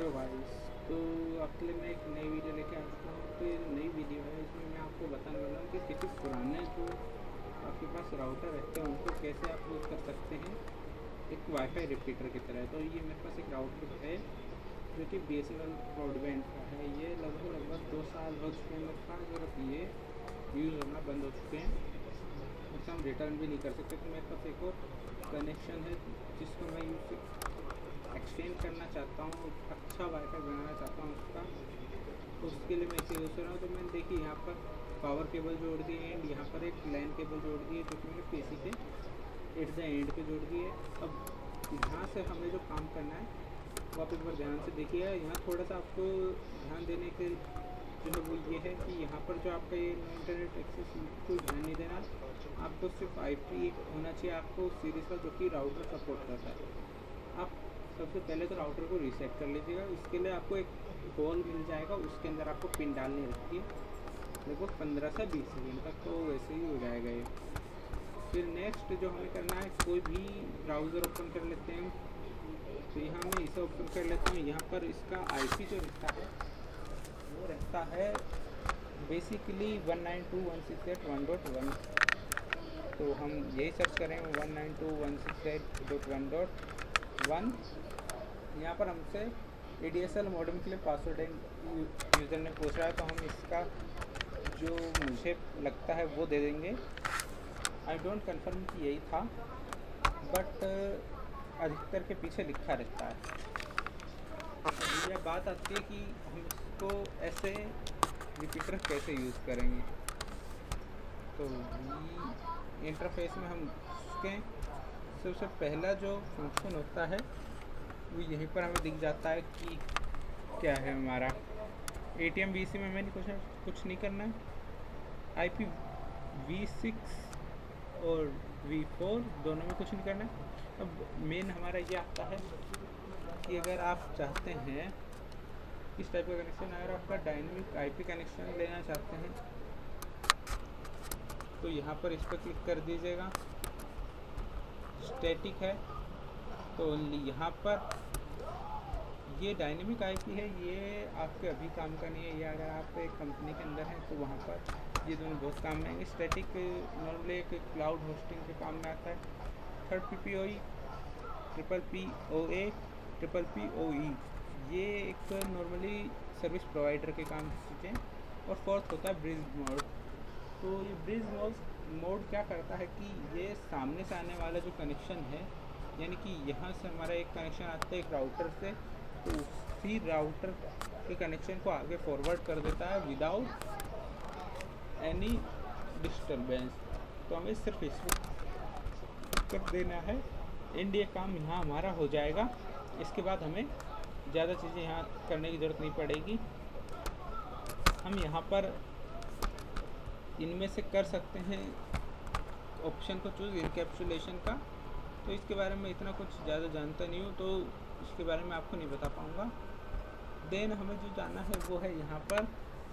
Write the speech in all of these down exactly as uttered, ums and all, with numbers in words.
Hello guys, तो आपके लिए मैं एक नई वीडियो लेके आ चुका हूँ। तो ये नई वीडियो है, इसमें मैं आपको बताने वाला हूँ कि किसी पुराने जो आपके पास राउटर रहते हैं उनको कैसे आप यूज़ कर सकते हैं एक वाईफाई रिपीटर की तरह। तो ये मेरे पास एक राउटर है जो कि B S N L broadband का है। ये लगभग लगभग दो साल हो चुके हैं मेरे पास, और अब ये यूज़ होना बंद हो चुके हैं। उससे हम रिटर्न भी नहीं कर सकते। तो मेरे पास एक और कनेक्शन है जिसको मैं यूज़ एक्सचेंज करना चाहता हूँ, अच्छा वाईफाई बनाना चाहता हूँ उसका। तो उसके लिए मैं इसे यूज़ कर रहा हूँ। तो मैंने देखिए यहाँ पर पावर केबल जोड़ दी है एंड यहाँ पर एक लैन केबल जोड़ दी है जो कि मैंने पीसी के एट द एंड पे जोड़ दी है। अब यहाँ से हमें जो काम करना है वो आप एक बार ध्यान से देखिए। यहाँ थोड़ा सा आपको ध्यान देने के जो है वो ये है कि यहाँ पर जो आपका ये इंटरनेट एक्सेस कोई ध्यान नहीं देना, आपको सिर्फ आई पी होना चाहिए आपको सीरीज़ का, जो कि राउटर सपोर्ट करता है। आप सबसे पहले तो राउटर को रीसेट कर लीजिएगा। इसके लिए आपको एक होल मिल जाएगा, उसके अंदर आपको पिन डालनी रहती है लगभग पंद्रह से बीस सेकेंड तक, तो वैसे ही हो जाएगा ये। फिर नेक्स्ट जो हमें करना है, कोई भी ब्राउज़र ओपन कर लेते हैं। तो यहाँ मैं इसे ओपन कर लेता हूँ। यहाँ पर इसका आईपी जो रहता है वो रहता है basically one nine two one six eight one dot one. तो हम यही सर्च करेंगे one nine two one six eight dot one dot one. यहाँ पर हमसे A D S L modem के लिए पासवर्ड यूज़र ने पूछ रहा है, तो हम इसका जो मुझे लगता है वो दे देंगे। आई डोंट कन्फर्म कि यही था, बट अधिकतर के पीछे लिखा रहता है। यह बात आती है कि हम इसको ऐसे रिपीटर कैसे यूज़ करेंगे। तो इंटरफेस में हम उसके सबसे पहला जो फंक्शन होता है वो यहीं पर हमें दिख जाता है कि क्या है हमारा A T M B C में मैंने कुछ कुछ नहीं करना है। आई पी वी सिक्स और वी फोर दोनों में कुछ नहीं करना है। अब मेन हमारा ये आता है कि अगर आप चाहते हैं इस टाइप का कनेक्शन, अगर आपका डायनेमिक आई पी कनेक्शन लेना चाहते हैं तो यहाँ पर इस पर क्लिक कर दीजिएगा। स्टैटिक है तो ओनली यहाँ पर ये डायनेमिक आईपी है, ये आपके अभी काम का नहीं है। या अगर आप एक कंपनी के अंदर हैं तो वहाँ पर ये दोनों बहुत काम में आएंगे। स्टैटिक नॉर्मली एक क्लाउड होस्टिंग के काम में आता है। Third P P O E, triple P O A, triple P O E, ये एक नॉर्मली सर्विस प्रोवाइडर के काम की चीज़ें। और फोर्थ होता है ब्रिज मोड। तो ये ब्रिज मोड मोड क्या करता है कि ये सामने से आने वाला जो कनेक्शन है, यानी कि यहाँ से हमारा एक कनेक्शन आता है एक राउटर से, तो उसी राउटर के कनेक्शन को आगे फॉरवर्ड कर देता है विदाउट एनी डिस्टर्बेंस। तो हमें सिर्फ इसको कर देना है एंड ये काम यहाँ हमारा हो जाएगा। इसके बाद हमें ज़्यादा चीज़ें यहाँ करने की ज़रूरत नहीं पड़ेगी। हम यहाँ पर इनमें से कर सकते हैं ऑप्शन को चूज़ इनकैप्सुलेशन का। तो इसके बारे में इतना कुछ ज़्यादा जानता नहीं हूँ, तो इसके बारे में आपको नहीं बता पाऊँगा। देन हमें जो जानना है वो है यहाँ पर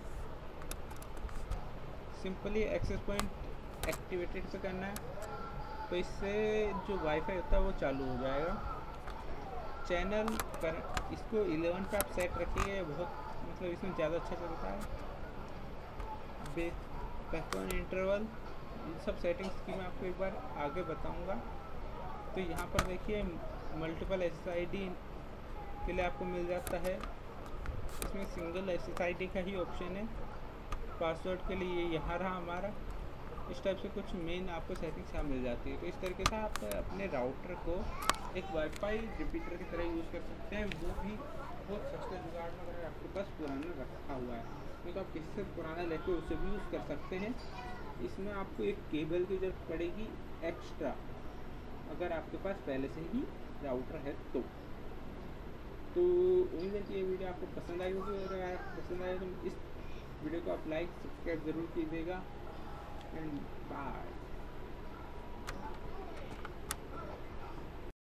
सिंपली एक्सेस पॉइंट एक्टिवेटेड पे करना है। तो इससे जो वाईफाई होता है वो चालू हो जाएगा। चैनल कर इसको इलेवन पे आप सेट रखिए, बहुत मतलब इसमें ज़्यादा अच्छा चलता है। बे पैटर्न इंटरवल, इन सब सेटिंग्स की मैं आपको एक बार आगे बताऊंगा। तो यहाँ पर देखिए multiple S S I D के लिए आपको मिल जाता है। इसमें single S S I D का ही ऑप्शन है। पासवर्ड के लिए यहाँ रहा हमारा। इस टाइप से कुछ मेन आपको सेटिंग्स यहाँ मिल जाती है। तो इस तरीके से आप अपने राउटर को एक वाईफाई रिपीटर की तरह यूज़ कर सकते हैं, वो भी बहुत सस्ते जुगाड़ में। अगर आपके पास पुराना रखा हुआ है तो, तो आप किसी से पुराना लेकर उसे भी यूज़ कर सकते हैं। इसमें आपको एक केबल की ज़रूरत पड़ेगी एक्स्ट्रा, अगर आपके पास पहले से ही राउटर है तो। तो उम्मीद है कि ये वीडियो आपको पसंद आई होगी। अगर आपको पसंद आए तो इस वीडियो को आप लाइक सब्सक्राइब ज़रूर कीजिएगा एंड बाय।